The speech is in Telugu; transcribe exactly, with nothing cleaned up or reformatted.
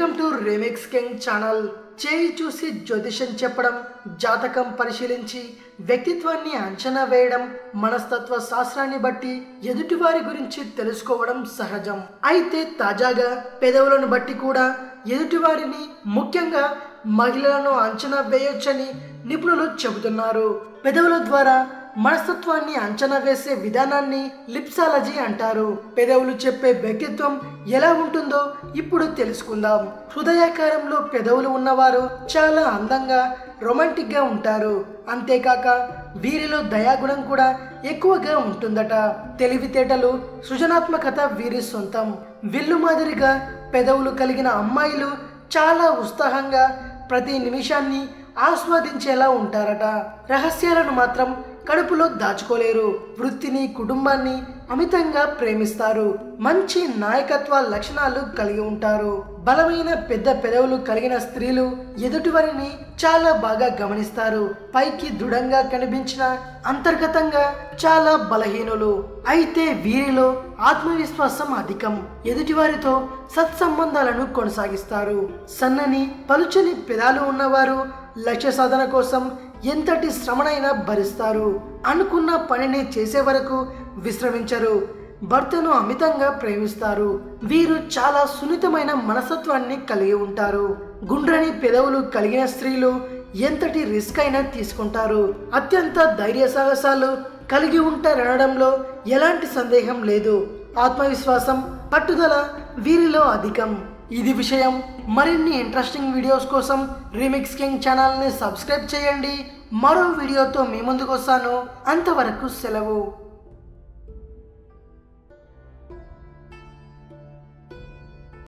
Welcome to remix king channel. చేయి చూసి జ్యోతిషం చెప్పడం, జాతకం పరిశీలించి వ్యక్తిత్వాన్ని అంచనా వేయడం, మనస్తత్వ శాస్త్రాన్ని బట్టి ఎదుటివారి గురించి తెలుసుకోవడం సహజం. అయితే తాజాగా పెదవులను బట్టి కూడా ఎదుటివారిని, ముఖ్యంగా మహిళలను అంచనా వేయొచ్చని నిపుణులు చెబుతున్నారు. పెదవుల ద్వారా మనస్తత్వాన్ని అంచనా వేసే విధానాన్ని లిప్సాలజీ అంటారు. పెదవులు చెప్పే వ్యక్తిత్వం ఎలా ఉంటుందో ఇప్పుడు తెలుసుకుందాం. హృదయాకారంలో పెదవులు ఉన్నవారు చాలా అందంగా, రొమాంటిక్ గా ఉంటారు. అంతేకాక వీరిలో దయాగుణం కూడా ఎక్కువగా ఉంటుందట. తెలివితేటలు, సృజనాత్మకత వీరి సొంతం. విల్లు మాదిరిగా పెదవులు కలిగిన అమ్మాయిలు చాలా ఉత్సాహంగా ప్రతి నిమిషాన్ని ఆస్వాదించేలా ఉంటారట. రహస్యాలను మాత్రం కడుపులో దాచుకోలేరు. వృత్తిని, కుటుంబాన్ని అమితంగా ప్రేమిస్తారు. మంచి నాయకత్వ లక్షణాలు కలిగి ఉంటారు. బలమైన పెద్ద పెదవులు కలిగిన స్త్రీలు ఎదుటివారిని చాలా బాగా గమనిస్తారు. పైకి దృఢంగా కనిపించిన అంతర్గతంగా చాలా బలహీనులు. అయితే వీరిలో ఆత్మవిశ్వాసం అధికం. ఎదుటివారితో సత్సంబంధాలను కొనసాగిస్తారు. సన్నని, పలుచని పెదాలు ఉన్నవారు లక్ష్య సాధన కోసం ఎంతటి శ్రమనైనా భరిస్తారు. అనుకున్న పనిని చేసే వరకు విశ్రమించరు. భర్తను అమితంగా ప్రేమిస్తారు. వీరు చాలా సున్నితమైన మనస్తత్వాన్ని కలిగి ఉంటారు. గుండ్రని పెదవులు కలిగిన స్త్రీలు ఎంతటి రిస్క్ అయినా తీసుకుంటారు. అత్యంత ధైర్య సాహసాలు కలిగి ఉంటారనడంలో ఎలాంటి సందేహం లేదు. ఆత్మవిశ్వాసం, పట్టుదల వీరిలో అధికం. ఇది విషయం. మరిన్ని ఇంట్రెస్టింగ్ వీడియోస్ కోసం రీమిక్స్ కింగ్ ఛానల్ని సబ్స్క్రైబ్ చేయండి. మరో వీడియోతో మీ ముందుకు వస్తాను. అంతవరకు సెలవు.